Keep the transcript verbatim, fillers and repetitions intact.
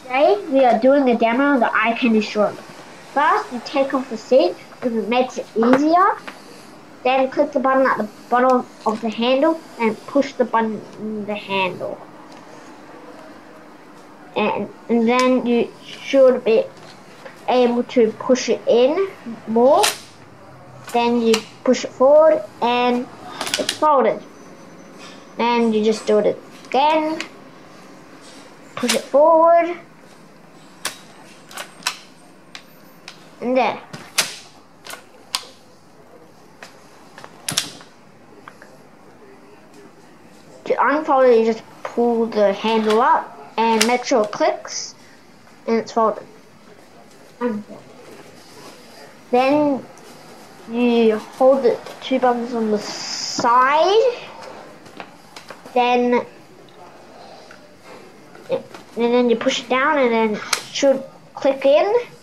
Today we are doing a demo of the iCandy stroller. First, you take off the seat because it makes it easier. Then click the button at the bottom of the handle and push the button in the handle. And, and then you should be able to push it in more. Then you push it forward and it's folded. And you just do it again. Push it forward. And there. To unfold it, you just pull the handle up and make sure it clicks and it's folded. Unfold. Then you hold the two buttons on the side. Then and then you push it down and then it should click in.